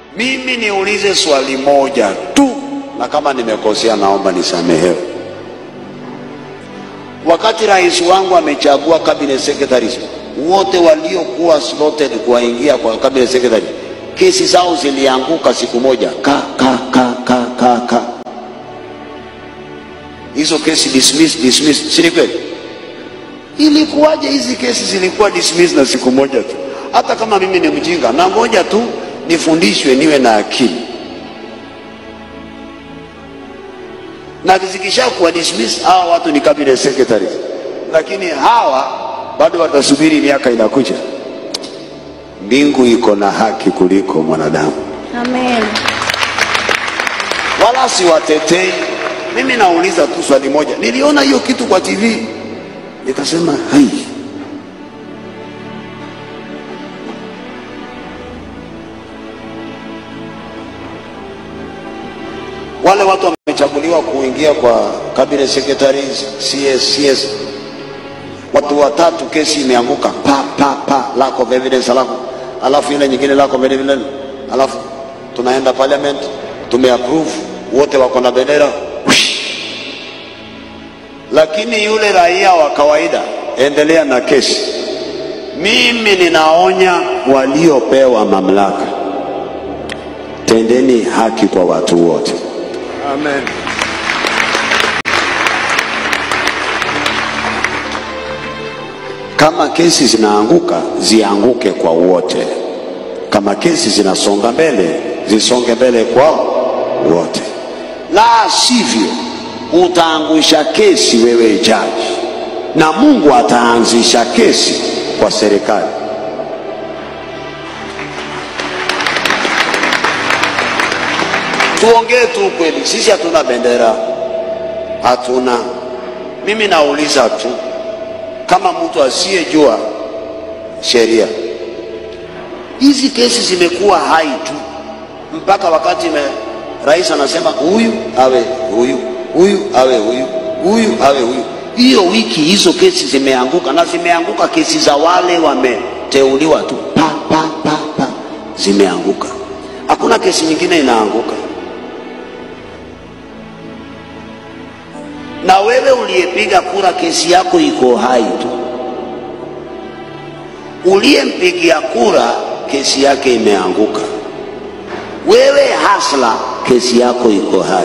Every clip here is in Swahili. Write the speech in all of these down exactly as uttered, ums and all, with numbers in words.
Mimi niulize swali moja tu, na kama nimekosea naomba nisamehewe. Wakati rais wangu amechagua cabinet secretaries, wote waliokuwa slotted kuingia kwa cabinet secretary, kesi zao zilianguka siku moja. Ka ka ka ka ka ka. Hizo kesi dismiss dismiss, si kweli? Ilikuwaje hizi kesi zilikuwa dismiss na siku moja tu? Hata kama mimi ni mjinga, na ngoja tu nifundishwe niwe na akili. Na zikisha kuwa dismiss, hawa watu ni cabinet secretaries, lakini hawa bado watasubiri miaka inakuja. Mbingu iko na haki kuliko mwanadamu. Amen. Wala si watetei. Mimi nauliza tu swali moja. Niliona hiyo kitu kwa T V, nikasema hai, wale watu wamechaguliwa kuingia kwa cabinet secretaries, C S C S, watu watatu kesi imeanguka, pa pa pa, lack of evidence, alafu alafu ile nyingine lack of evidence, alafu tunaenda parliament, tumeapprove, wote wako na bendera. Lakini yule raia wa kawaida endelea na kesi. Mimi ninaonya waliopewa mamlaka, tendeni haki kwa watu wote. Amen. Kama kesi zinaanguka, zianguke kwa wote. Kama kesi zinasonga mbele, zisonge mbele kwa wote. La sivyo utaangusha kesi wewe jaji, na Mungu ataanzisha kesi kwa serikali. Tuongee tu kweli, sisi hatuna bendera, hatuna. Mimi nauliza tu, kama mtu asiyejua sheria, hizi kesi zimekuwa hai tu mpaka wakati me, rais anasema huyu awe huyu, huyu awe huyu, huyu awe huyu. Hiyo wiki hizo kesi zimeanguka, na zimeanguka kesi za wale wameteuliwa tu, pa pa pa pa, zimeanguka. Hakuna kesi nyingine inaanguka. Na wewe uliyepiga kura, kesi yako iko hai tu. Uliyempigia kura, kesi yake imeanguka. Wewe hasla, kesi yako iko hai.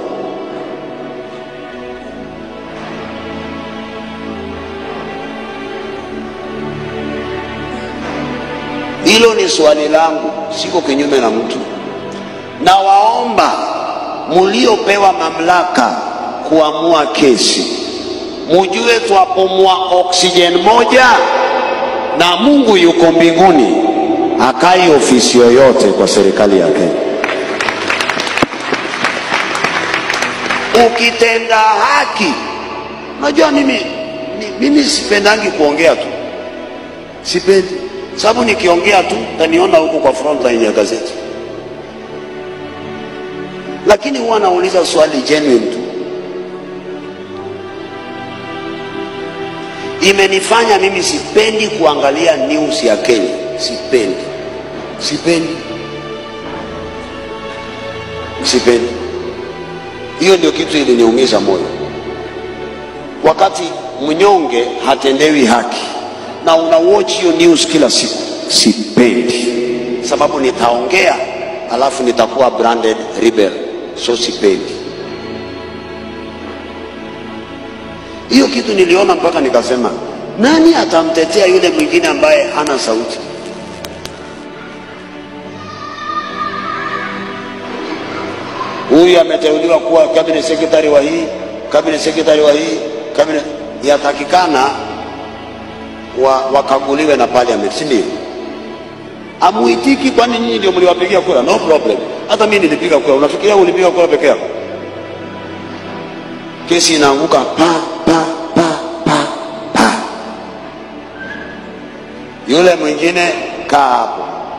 Hilo ni swali langu, siko kinyume na mtu. Na waomba muliopewa mamlaka kuamua kesi, mujue tuapumua oxygen moja, na Mungu yuko mbinguni, hakai ofisi yoyote kwa serikali ya Kenya. Ukitenda haki, unajua mimi mimi sipendangi kuongea tu, sipendi, sababu nikiongea tu taniona huko kwa front line ya gazeti. Lakini huwa nauliza swali genuine tu. Imenifanya mimi sipendi kuangalia news ya Kenya, sipendi, sipendi, sipendi. Hiyo ndio kitu iliniumiza moyo, wakati mnyonge hatendewi haki na una watch hiyo news kila siku. Sipendi, sababu nitaongea alafu nitakuwa branded rebel, so sipendi. Hiyo kitu niliona mpaka nikasema, nani atamtetea yule mwingine ambaye hana sauti? Huyu ameteuliwa kuwa cabinet secretary wa hii, cabinet secretary wa hii, cabinet, yatakikana wa, wakaguliwe na parliament, si ndio? Amuitiki, kwani nyinyi ndio mliwapigia kura? No problem, hata mimi nilipiga kura. Unafikiria ulipiga kura peke yako? Kesi inaanguka pa pa pa pa pa, yule mwingine kaa hapo.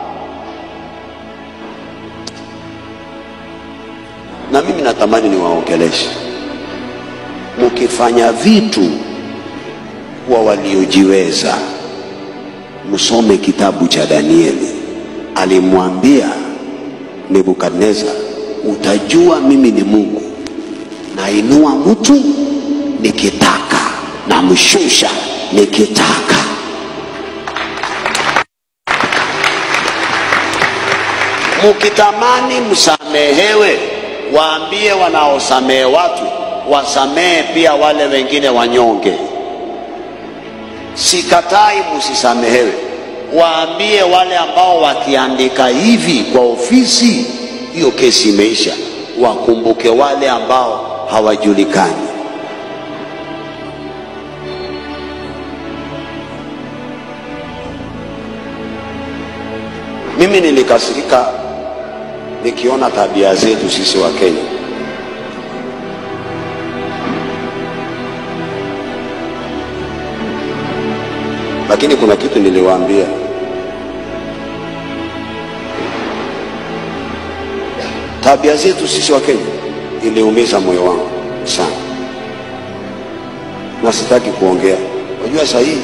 Na mimi natamani niwaongeleshe, mkifanya vitu kwa waliojiweza, msome kitabu cha Danieli. Alimwambia Nebukadneza, utajua mimi ni Mungu, nainua mtu nikitaka, na mshusha nikitaka. Mukitamani msamehewe, waambie wanaosamehe watu wasamehe pia wale wengine wanyonge. Sikatai msisamehewe, waambie wale ambao wakiandika hivi kwa ofisi, hiyo kesi imeisha, wakumbuke wale ambao hawajulikani. Mimi nilikasirika nikiona tabia zetu sisi wa Kenya. Lakini kuna kitu niliwaambia. Tabia zetu sisi wa Kenya iliumiza moyo wangu sana, na sitaki kuongea. Unajua sahihi,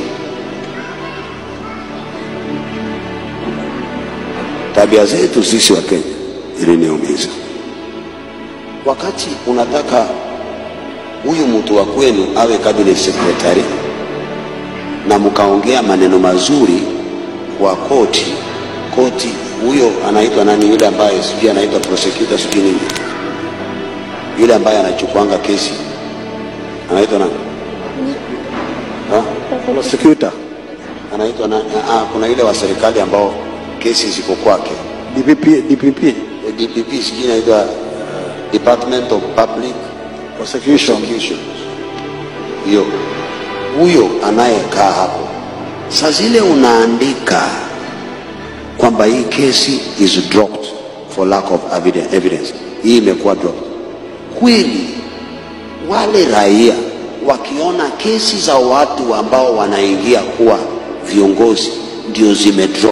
tabia zetu sisi wa Kenya iliniumiza. Wakati unataka huyu mtu wa kwenu awe cabinet secretary na mkaongea maneno mazuri kwa koti, koti huyo anaitwa nani, yule ambaye sijui anaitwa prosecutor sijui nini, yule ambaye anachukuanga kesi anaitwa nani? Ha? Prosecutor anaitwa nani? Ah, kuna yule wa serikali ambao kesi ziko kwake, D P P, D P P, D P P sijui inaitwa Department of Public Prosecution. Hiyo huyo anayekaa hapo, saa zile unaandika kwamba hii kesi is dropped for lack of evidence, hii imekuwa dropped. Kweli wale raia wakiona kesi za watu ambao wanaingia kuwa viongozi ndio zimedrop,